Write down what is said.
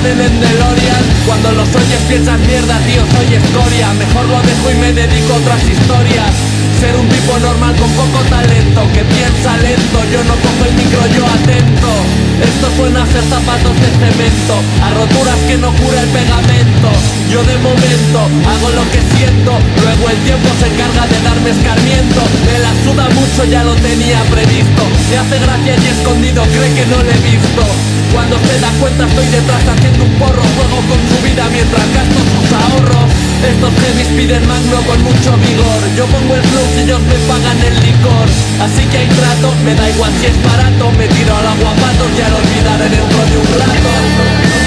vienen en DeLorean. Cuando los oyes piensas mierda, tío, soy escoria. Mejor lo dejo y me dedico a otras historias. Ser un tipo normal con poco talento, que piensa lento, yo no cojo el micro, yo atento. Esto suena a ser zapatos de cemento, a roturas que no cura el pegamento. Yo de momento hago lo que siento, luego el tiempo se encarga de darme escarmiento. Me la suda mucho, ya lo tenía previsto. Me hace gracia y escondido, cree que no le he visto. Cuando se da cuenta estoy detrás haciendo un porro. Juego con su vida mientras gasto sus ahorros. Estos heavies piden magno con mucho vigor. Yo pongo el flow y ellos me pagan el licor. Así que hay trato, me da igual si es barato. Me tiro al agua patos, ya lo olvidaré dentro de un rato.